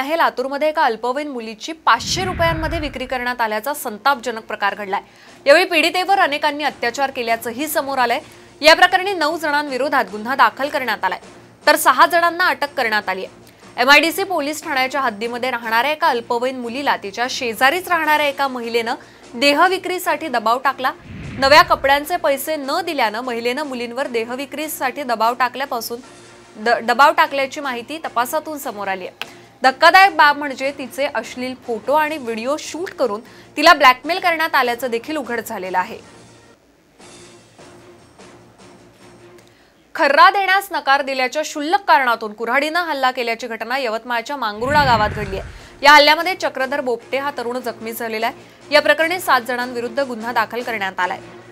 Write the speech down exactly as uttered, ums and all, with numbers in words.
आहे लातूरमध्ये एका अल्पवयीन मुलीची पाचशे रुपयांमध्ये विक्री करण्यात आल्याचा संतापजनक प्रकार घडलाय। यावेळी पीडितेवर अनेकांनी अत्याचार केल्याचंही समोर आलंय। या प्रकरणी नऊ जणांविरोधात गुन्हा दाखल करण्यात आलाय, तर सहा जणांना अटक करण्यात आली आहे। एमआयडीसी पोलीस ठाण्याच्या हद्दीमध्ये राहणाऱ्या एका अल्पवयीन मुलीला तिच्या शेजारीच राहणाऱ्या एका महिलेनं देहविक्रीसाठी दबाव टाकला। नव्या कपड्यांचे पैसे न दिल्यानं महिलेनं मुलींवर देहविक्रीसाठी दबाव टाकल्यापासून दबाव टाकल्याची माहिती तपासातून समोर आली आहे। धक्कादायक बाब म्हणजे तिचे अश्लील फोटो आणि व्हिडिओ शूट करून तिला ब्लॅकमेल करण्यात आल्याचं देखील उघड झालेलं आहे। खर्रा देण्यास नकार दिल्याच्या क्षुल्लक कारणातून कुऱ्हाडीनं हल्ला केल्याची घटना यवतमाळच्या मांगरुळा गावात घडली आहे। या हल्ल्यामध्ये चक्रधर बोपटे हा तरुण जखमी झालेला आहे। या प्रकरणी सात जणांविरुद्ध गुन्हा दाखल करण्यात आलाय।